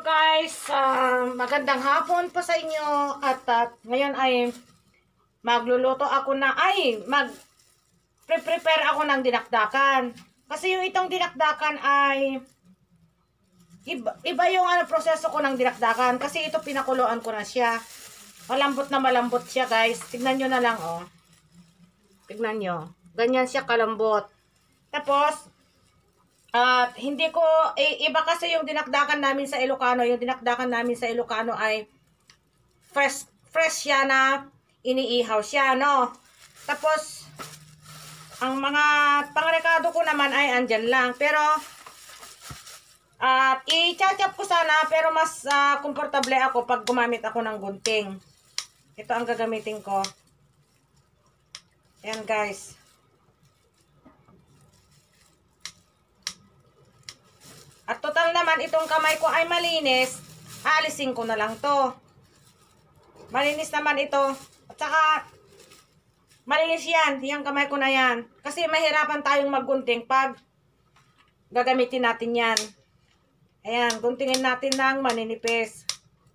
Guys, magandang hapon po sa inyo at ngayon ay magluluto ako na prepare ako ng dinakdakan. Kasi yung itong dinakdakan ay iba yung proseso ko ng dinakdakan kasi ito pinakuluan ko na siya. Malambot na malambot siya, guys. Tignan nyo na lang, oh. Tignan nyo. Ganyan siya kalambot. Tapos hindi ko, iba kasi yung dinakdakan namin sa Ilocano. Yung dinakdakan namin sa Ilocano ay fresh siya na iniihaw siya, no? Tapos, ang mga pangrekado ko naman ay andyan lang. Pero, i-chop ko sana, pero mas komportable ako pag gumamit ako ng gunting. Ito ang gagamitin ko. Ayan, guys. At total naman, itong kamay ko ay malinis. Aalisin ko na lang to. Malinis naman ito. At saka, malinis yan. Yung kamay ko na yan. Kasi mahirapan tayong maggunting pag gagamitin natin yan. Ayan, guntingin natin ng maninipis.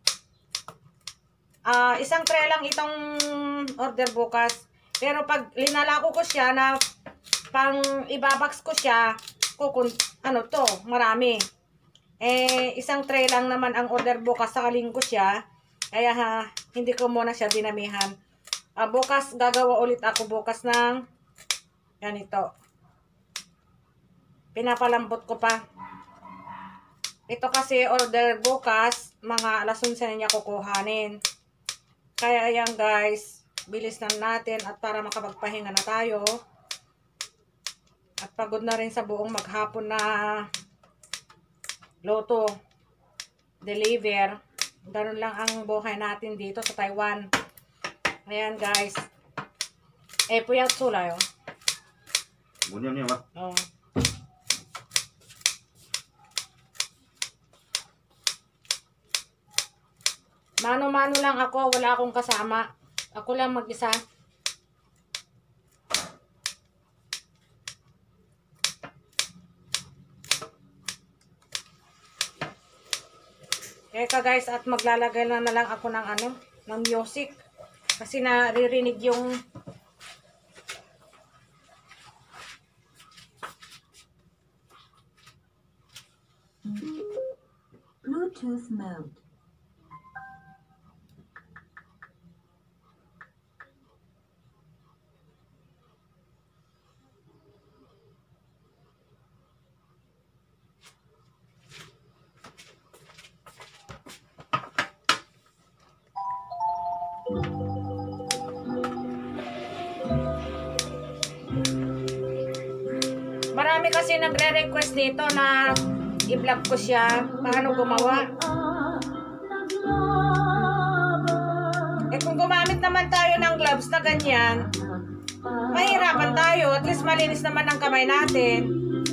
Isang tray lang itong order bukas. Pero pag linalako ko siya na pang ibabox ko siya, marami. Isang tray lang naman ang order bukas sa linggo siya. Kaya hindi ko muna siya dinamihan. Bukas gagawa ulit ako bukas ng ganito. Pinapalambot ko pa. Ito kasi order bukas, mga alas 11 na niya kukuhanin. Kaya ayan, guys, bilis na natin at para makapagpahinga na tayo. At pagod na rin sa buong maghapon na loto, deliver. Ganun lang ang buhay natin dito sa Taiwan. Ayan, guys. Puyat sulay, oh. Bunyan niya ba? Oh. Mano-mano lang ako. Wala akong kasama. Ako lang mag-isa. Eka, guys, at maglalagay na lang ako ng music. Kasi naririnig yung Bluetooth mode. marami kasi nagre-request dito na i-vlog ko siya. Paano gumawa? Kung gumamit naman tayo ng gloves na ganyan, mahirapan tayo. At least malinis naman ang kamay natin.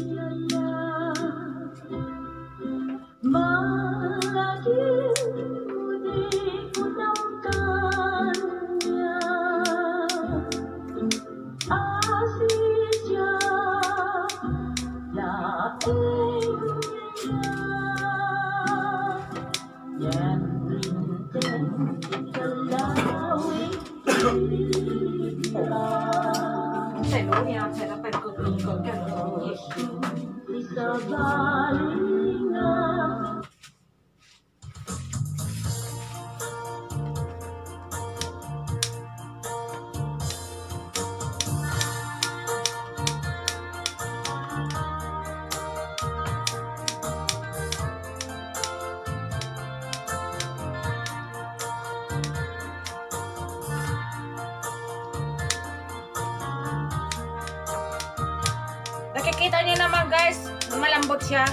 Nakikita niyo naman, guys, malambot siya.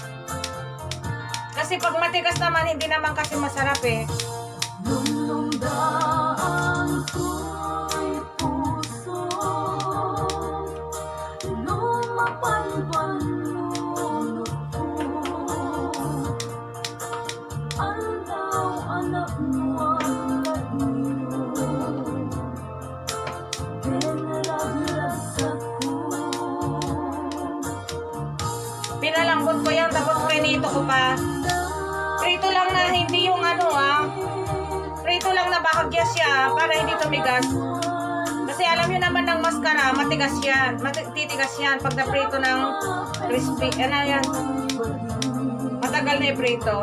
Kasi pag matigas naman, hindi naman kasi masarap eh. Lumdaan ko'y puso, lumapanpanunod ko. Andaw anak mo ang kaino, pinalaglag ako. Pinalambot ko yan, tapos prinito ko pa. Prito lang sinusuyas siya para hindi tumigas. Kasi alam nyo naman ng mascara, matigas yan. Titigas yan pag naprito ng crispy. Ano yan? Matagal na iprito.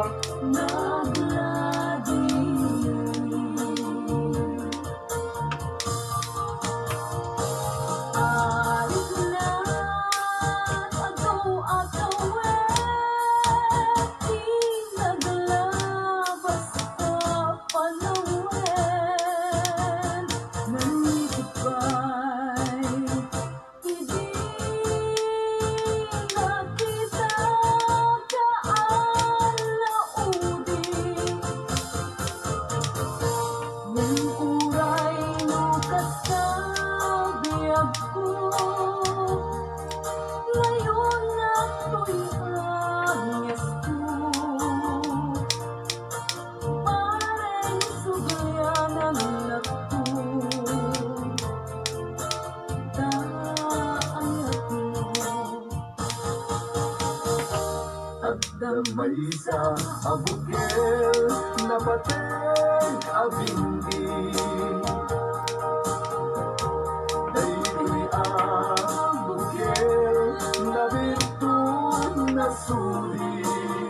May isa abugel na pateng abindi daytoy abugel na birtud na suri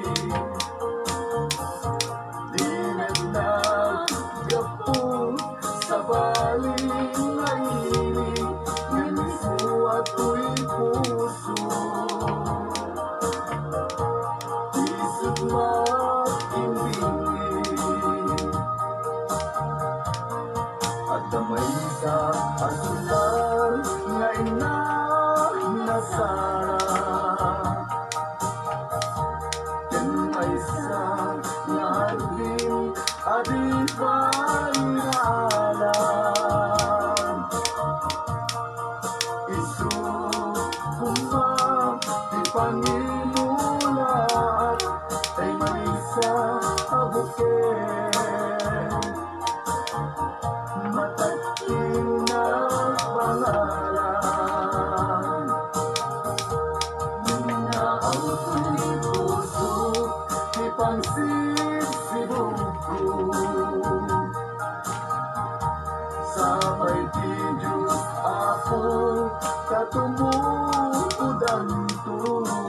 dinag nagapon sa baling ngaini nganisu ato'y puso at damay sa asulan nga inasara yan ay sa naharbin at ipangiralan isu kumang ipanginulat ay may isa abuken matakin na pangalan Minaaw puso ipangsisibog ko sa may Diyos ako katumuudan to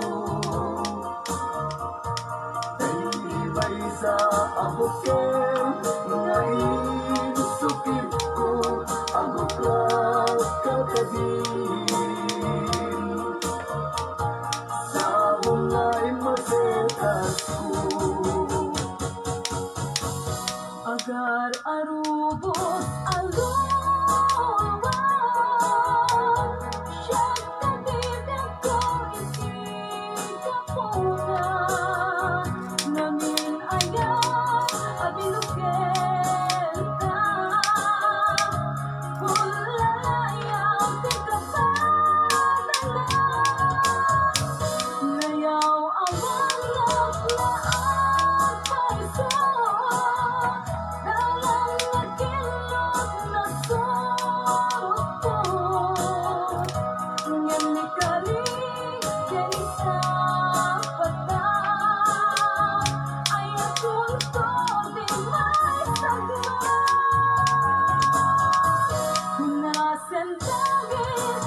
ay sa abuken nga insukit ko ang uklat kakadin sa bungay masetas ko agar arubos aluwan siya katibig ko isikapuna namin ayaw abilukel ka pulayaw di kapadala layaw awang laklaan paiso dalang nakilot na sorot ngayon ni kali kani sa pata ay atun to di may sagma nasendagit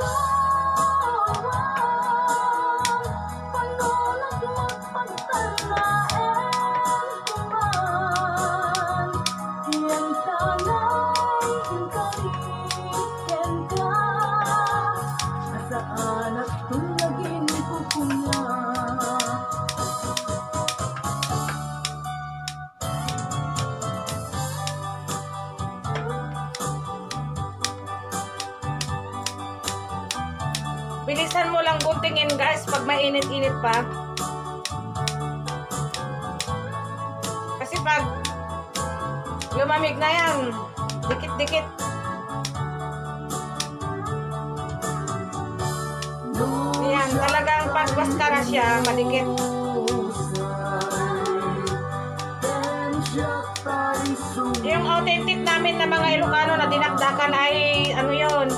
alawan panulog magpagtanaen kuman iyang tanay inkariken ka asaan at tulagin kukunya Bilisan mo lang guntingin guys pag mainit-init pa. Kasi pag lumamig na yan, dikit-dikit. Yan, talagang pag maskara siya, madikit. Yung authentic namin na mga Ilocano na dinakdakan ay ano yun?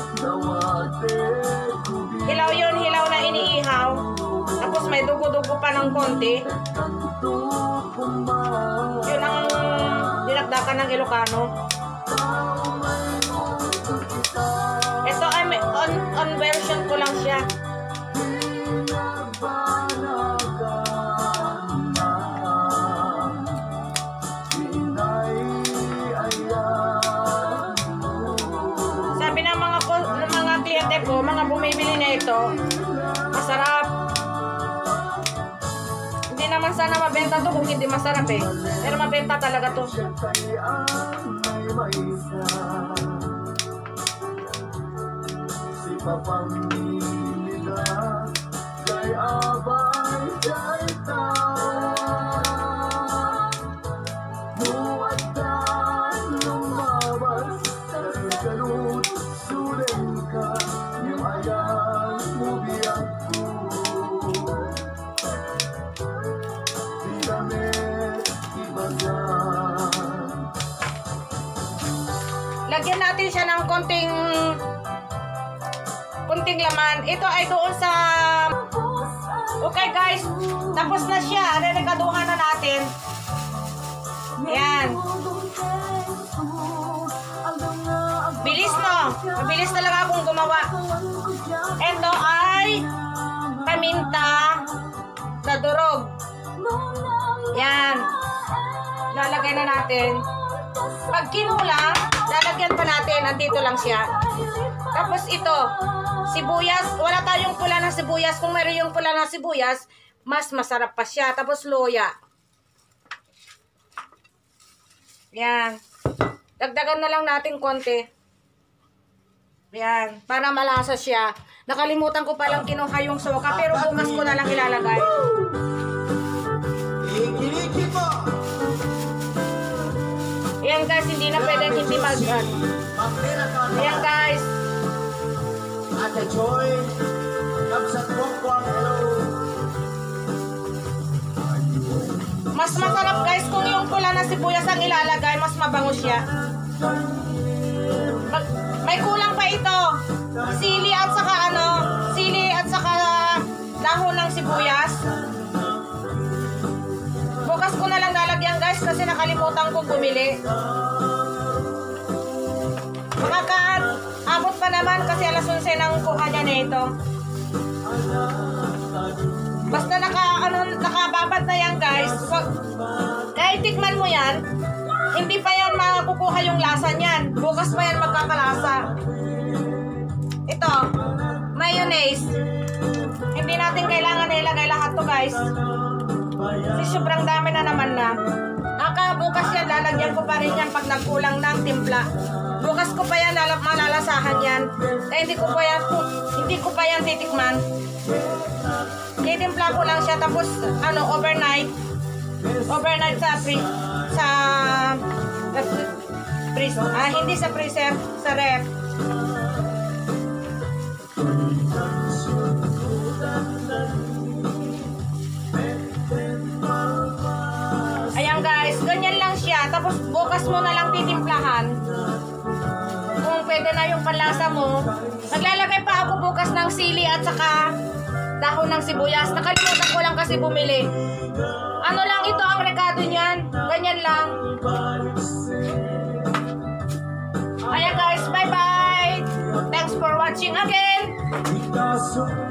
Hilaw yun, hilaw na iniihaw. Tapos may dugo-dugo pa ng konti. Yun ang dinakdakan ng Ilocano. Ito ay on version ko lang siya. Sabi ng mga kliyente ko, mga bumibili na ito, masarap. Hindi naman sana mabenta to kung hindi masarap eh. Pero mabenta talaga to. Lagyan natin siya ng konting laman. Ito ay doon sa... Okay guys, tapos na siya. Reregaduhan na natin. Ayan. Bilis no? Mabilis talaga akong gumawa. Ito ay paminta na durog. Yan. Lalagay na natin. Pag kinulang, lalagyan pa natin. Andito lang siya. Tapos ito, sibuyas. Wala tayong pula na sibuyas. Kung meron yung pula na sibuyas, mas masarap pa siya. Tapos loya. Yan. Dagdagan na lang natin konti. Yan. Para malasa siya. Nakalimutan ko palang kinuha yung soka. Pero bukas ko na lang ilalagay. Ayan guys, hindi na pwedeng hindi mag-add. Ayan guys. Ate Joy, Kapsat Pokwang, hello. Mas masarap guys kung yung pula na sibuyas ang ilalagay, mas mabango siya. May kulang pa ito. Sili at saka dahon ng sibuyas. Bukas ko na lang lalagyan guys kasi nakalimutan kong bumili. Makakaabot pa naman kasi alas 11 nang kuha niya nito. Basta nakababad na yan guys. Kahit tikman mo yan, hindi pa yan makukuha yung lasa niyan. Bukas pa yan magkakalasa. Ito, mayonnaise. Hindi natin kailangan ilagay lahat to guys. Kasi sobrang dami na naman na. Bukas yan, lalagyan ko pa rin yan pag nagkulang ng timpla. Bukas ko pa yan, malalasahan yan. Kaya hindi ko pa yan titikman. Titimpla ko lang siya, tapos overnight sa hindi sa freezer, sa ref. Ayan guys, ganyan lang siya. Tapos bukas mo na lang titimplahan. Kung pwede na yung panlasa mo. Maglalagay pa ako bukas ng sili at saka dahon ng sibuyas. Nakalimutan ko lang kasi bumili. Ano lang ito ang rekado niyan. Ganyan lang. Ayan guys, bye bye. Thanks for watching again.